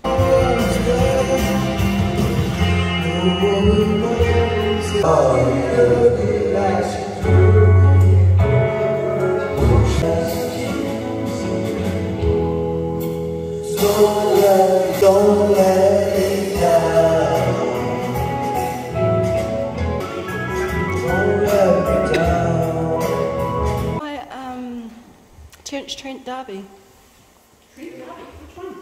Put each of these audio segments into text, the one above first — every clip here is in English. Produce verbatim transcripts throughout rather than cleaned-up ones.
Don't let it down. Don't let it down. My um, Terence Trent Derby. Trent Derby? Which one?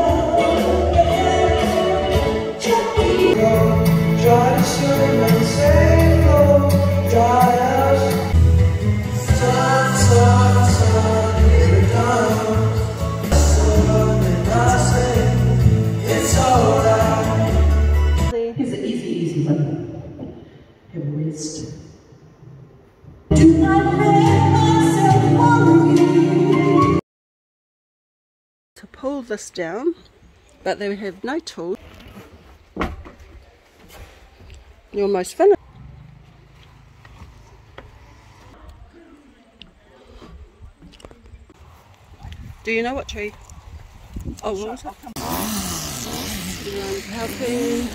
Try to swim and say no. Try us. Sun, sun, sun, here it comes. Sun and I say it's alright. Here's an easy, easy one. Have a rest. Do not let myself worry. To pull this down, but they have no tool. You're almost finished. Do you know what tree? Oh, what was it? I'm helping.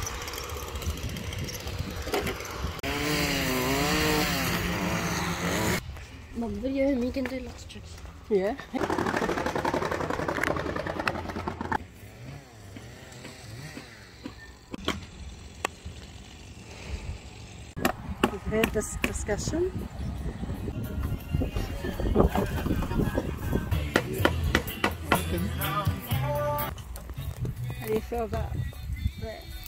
Mum, video of me can do lots of tricks. Yeah. We've had this discussion. How do you feel about that?